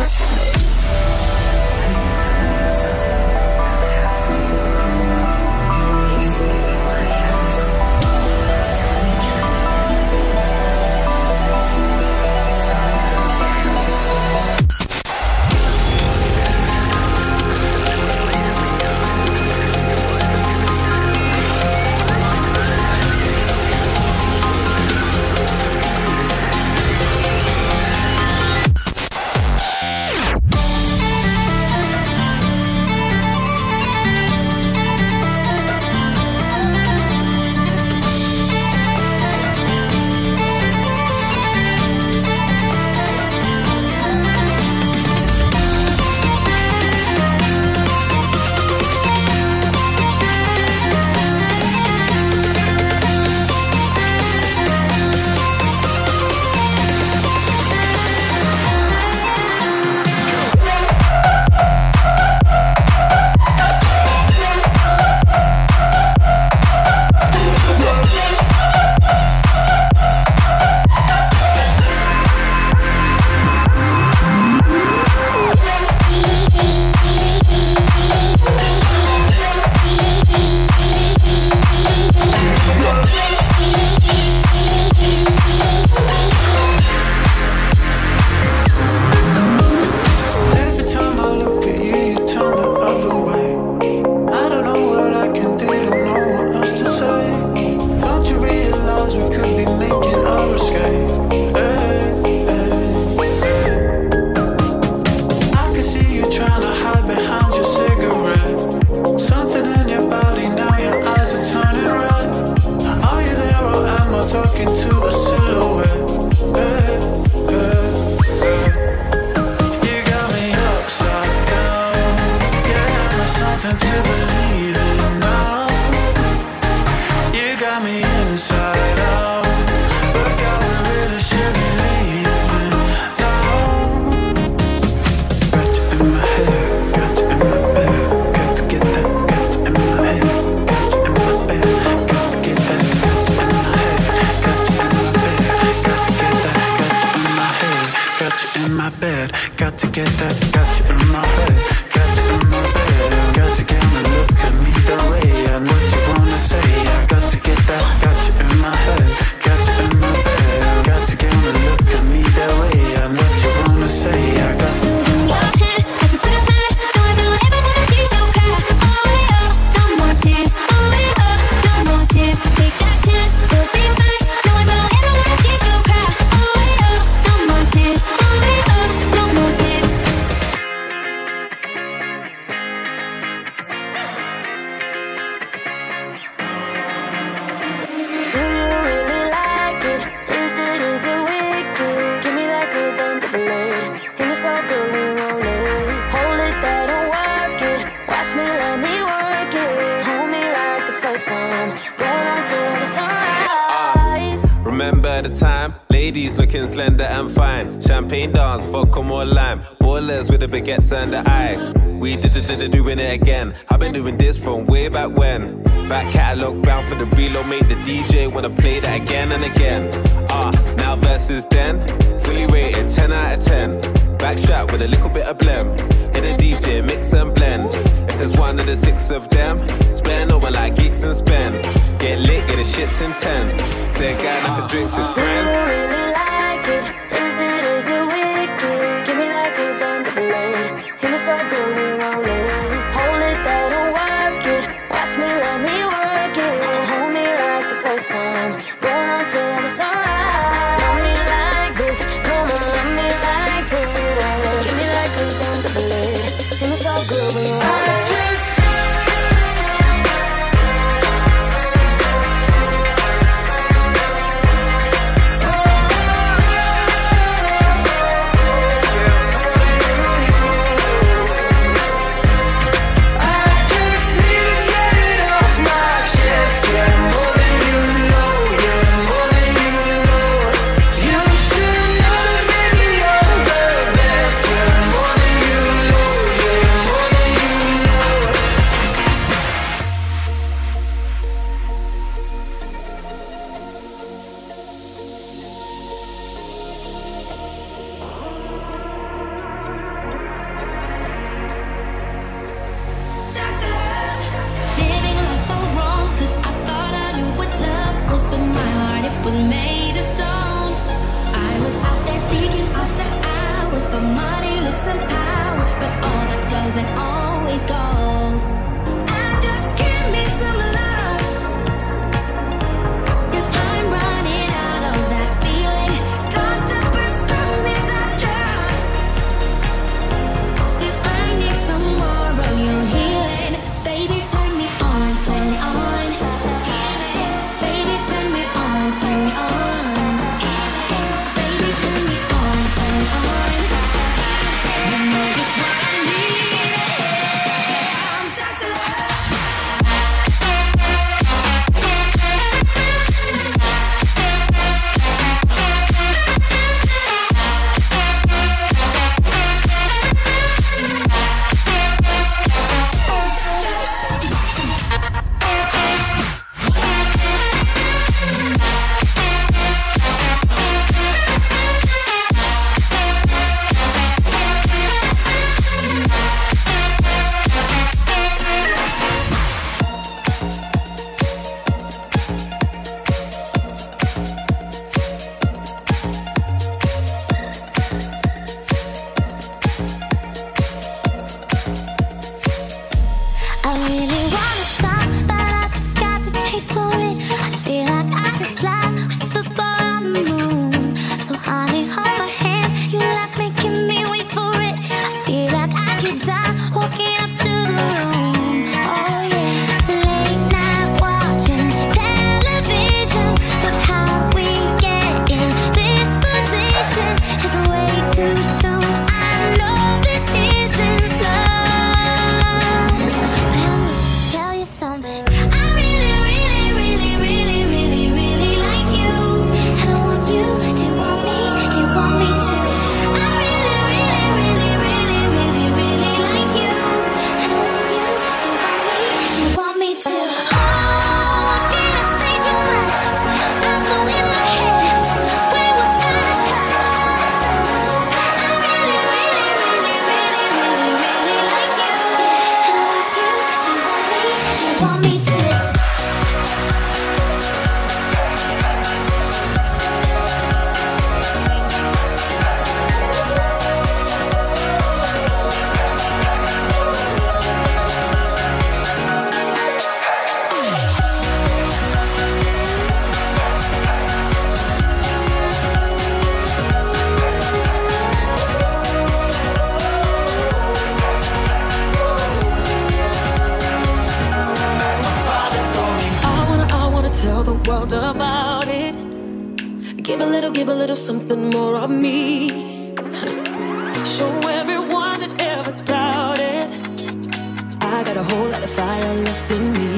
Remember the time? Ladies looking slender and fine. Champagne dance, vodka more lime. Ballers with the baguettes and the ice. We doing it again. I've been doing this from way back when. Back catalogue bound for the reload. Make the DJ wanna play that again and again. Now versus then. Fully rated, 10 out of 10. Back shot with a little bit of blem. Hit a DJ, mix and blend. If there's one of the 6 of them, spend over like geeks and spend. Get lit, get the shit's intense. Say a guy out for drinks with friends. Do you really like it? Is it wicked? Give me like a thunder blade. Hit me so good we won't let. Hold it, that don't work it. Watch me, let me work it. Hold me like the first time. Going on till the sunrise. Love me like this, come on, love me like this. Give me like a thunder blade. Hit me so good we won't let. give a little something more of me. Show everyone that ever doubted I got a whole lot of fire left in me.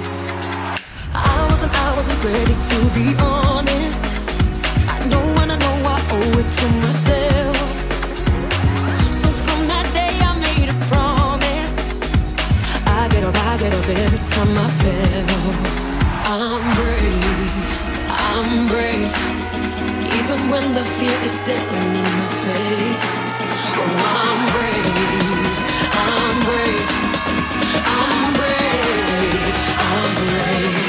I wasn't ready to be honest. I know I owe it to myself. So from that day I made a promise. I get up every time I fail. I'm brave, even when the fear is staring in my face. Oh, I'm brave, I'm brave, I'm brave, I'm brave.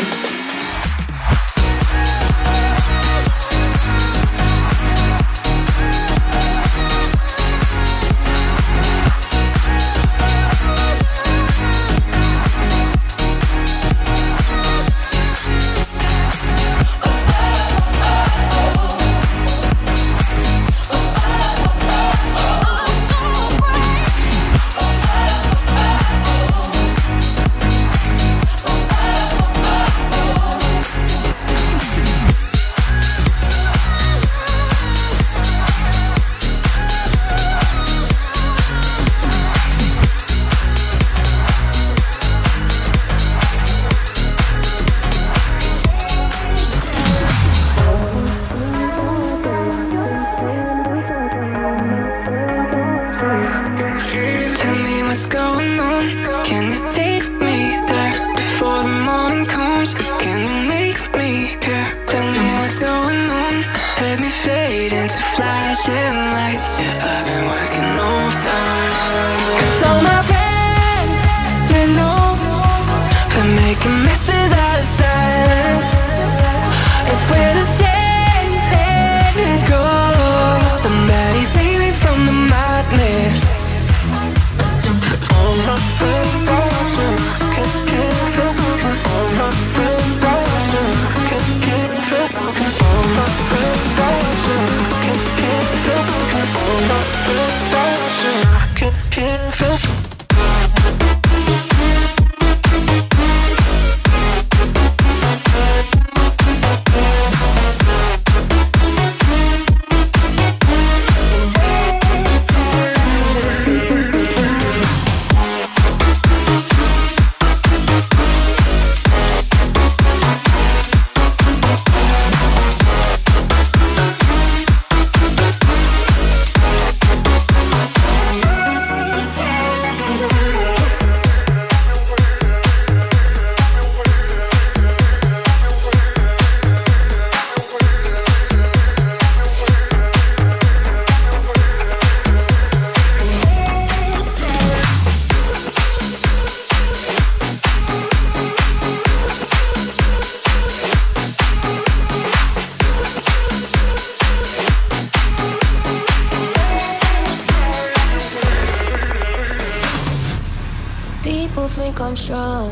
I'm strong,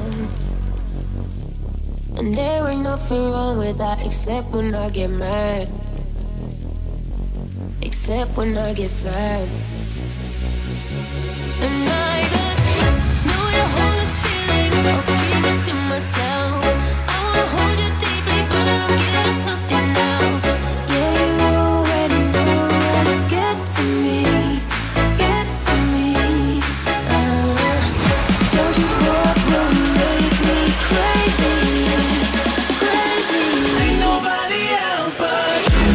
and there ain't nothing wrong with that, except when I get mad, except when I get sad. And I got nowhere to hold this feeling, I'll keep it to myself. I wanna hold you deeply, but I'm getting something else. Yeah, you already know how to get to me, get to me. Don't you walk, no, make me crazy, crazy. Ain't nobody else but you.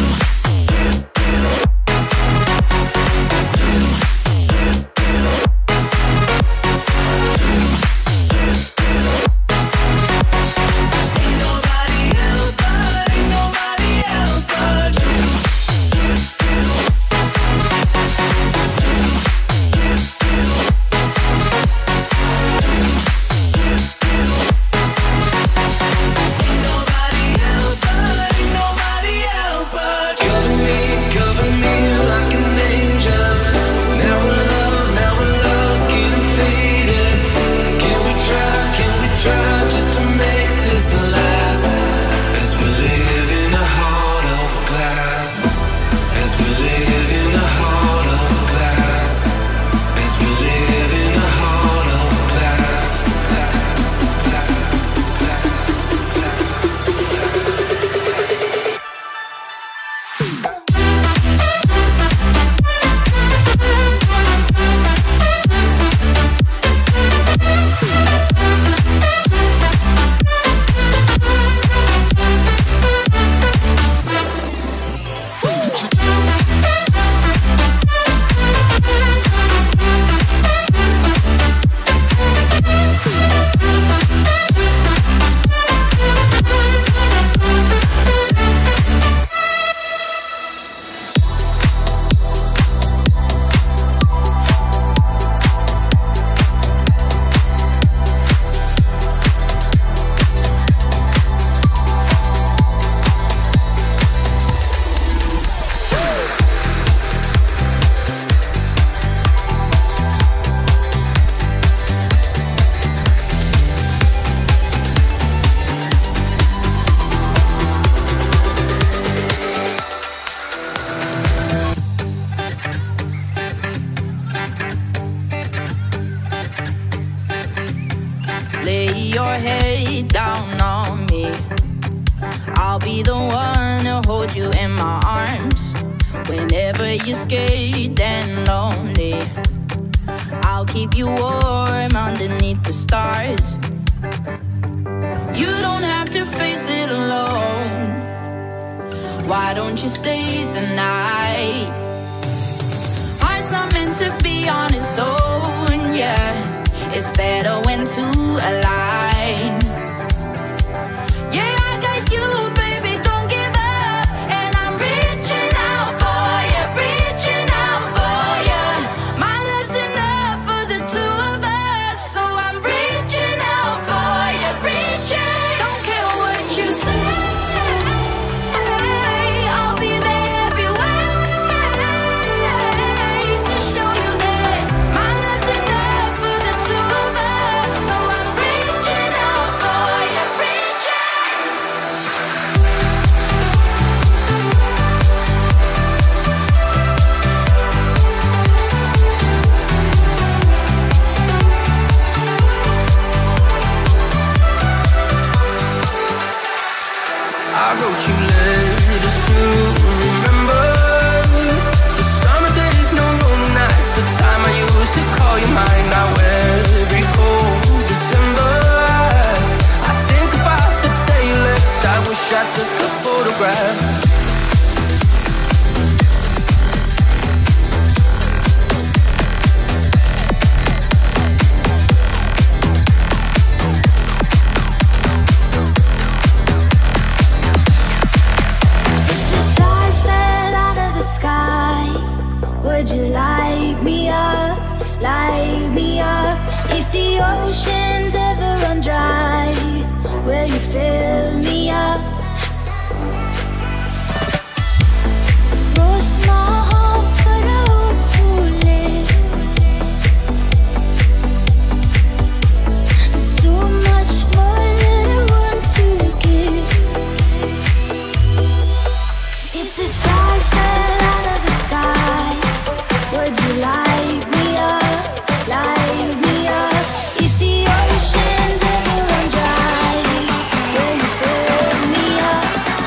whenever you're scared and lonely. I'll keep you warm underneath the stars. You don't have to face it alone. Why don't you stay the night? Heart's not meant to be on its own, yeah. It's better when two align. Yeah, I got you, baby, don't give up. And I'm reaching out for you, reaching out for you. My love's enough for the two of us, so I'm reaching out for you, reaching. Don't care what you say, I'll be there every way to show you that my love's enough for the two of us, so I'm reaching out for you, reaching. I wrote you letters to remember the summer days, no lonely nights, the time I used to call you mine. Now every cold December, I think about the day you left. I wish I took a photograph. Stars fell out of the sky. Would you light me up, light me up? If the oceans ever run dry, will you fill me up? Lost my hope, but I hope to live. So much more that I want to give. If the stars fell out of the sky, would you light me up, light me up? If the oceans ever run dry, will you fill me up?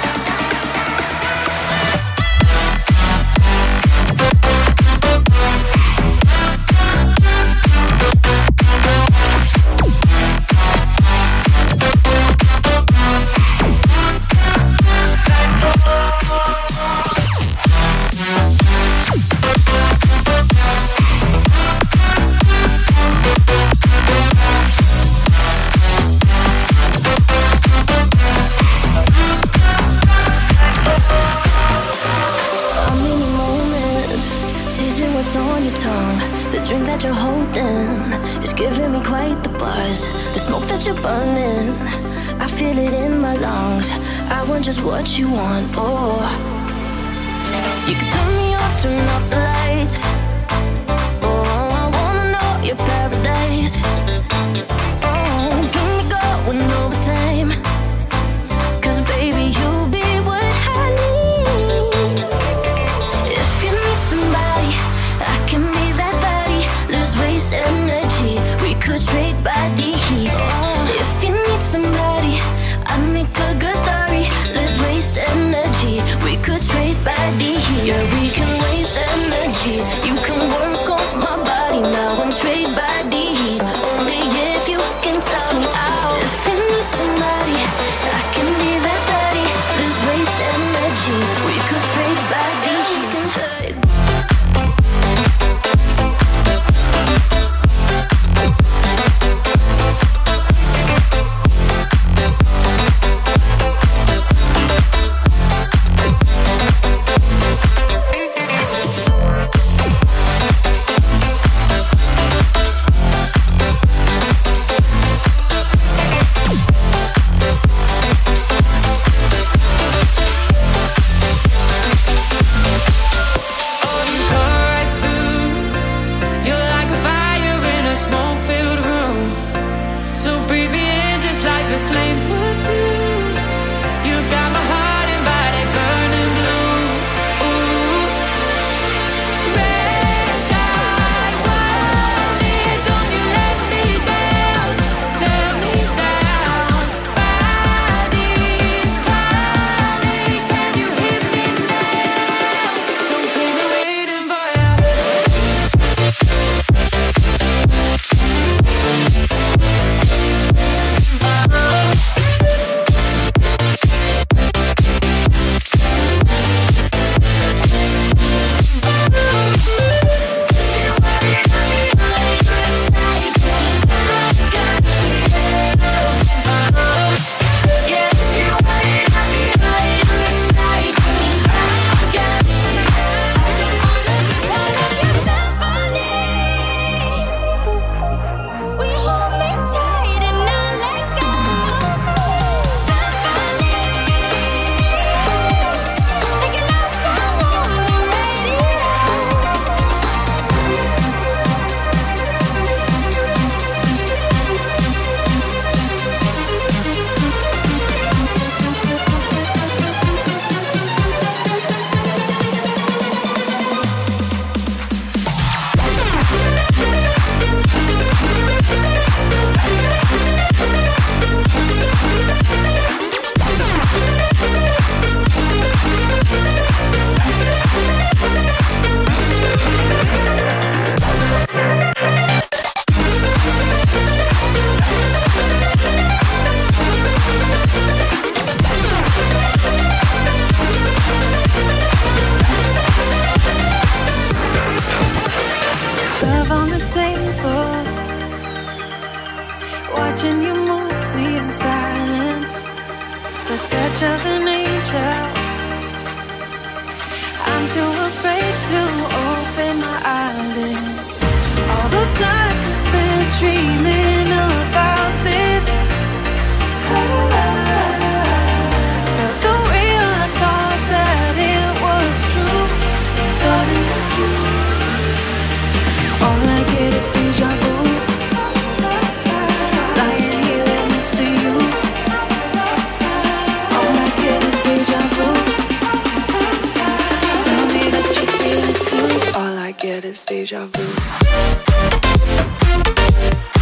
I'm in the moment, tasting what's on your tongue. The drink that you're holding is giving me quite the buzz. The smoke that you're burning, I feel it in my lungs. I want just what you want, oh. You can turn me on, turn off the lights. Oh, I wanna know your paradise. Oh, give me going overtime. 'Cause baby, you'll be what I need. If you need somebody, I can be that body. Let's waste energy, we could trade body heat. Oh, if you need somebody, I'd make a good story. Let's waste energy, we could trade body heat. Yeah, we can waste energy. touch of an angel. I'm too afraid to open my eyelids. All those nights I spent dreaming about this. Felt so real, I thought that it was true. Thought it was true. All I get is deja vu. Lying here right next to you. All I get is deja vu. Tell me that you feel it too. All I get is deja vu.